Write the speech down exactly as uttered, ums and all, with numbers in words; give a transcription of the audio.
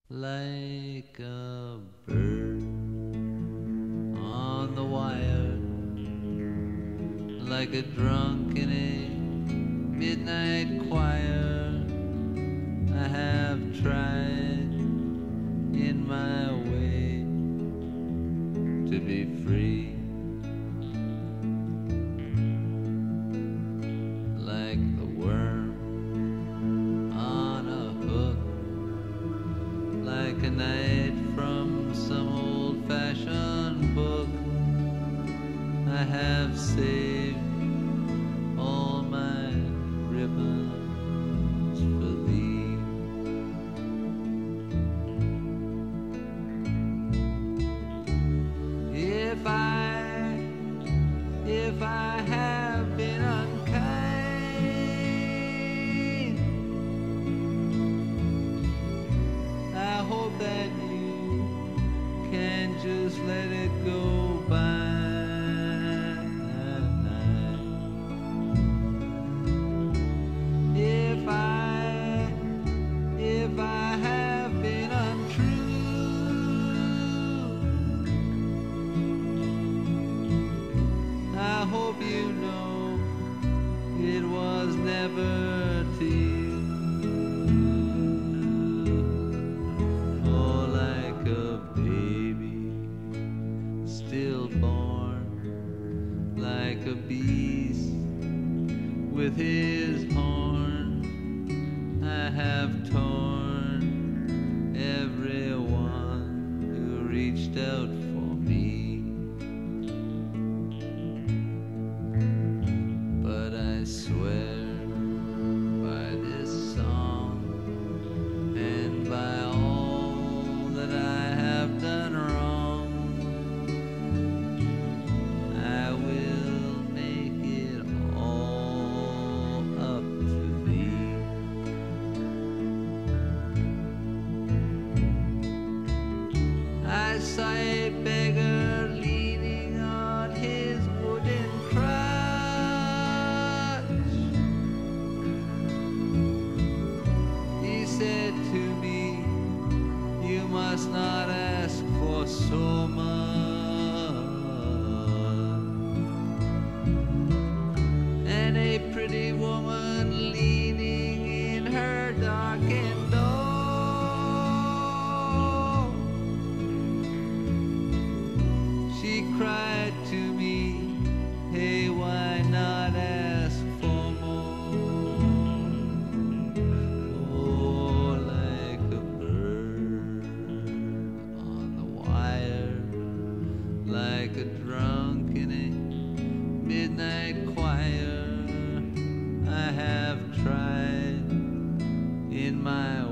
like a bird on the wire, like a drunk in a midnight choir. I have tried in my way to be free, like the worm on a hook, like a knight from some old-fashioned book. I have saved all my ribbons for thee. If I, if I have been unkind, I hope that you can just let it go by. If I, if I have been untrue, I hope you know it was never to you. Oh, like a baby still born, like a beast with his horn, I have torn everyone who reached out for me. But I swear by this song and by all that I have done wrong, I will make it all up to thee. I saw a beggar leaning on his wooden crutch. He said to me, you must not ask for so much. And a pretty woman leaning in her darkened door, she cried to me, hey, why not ask for more? Oh, like a bird on the wire, like a drunk in a midnight choir, I have tried in my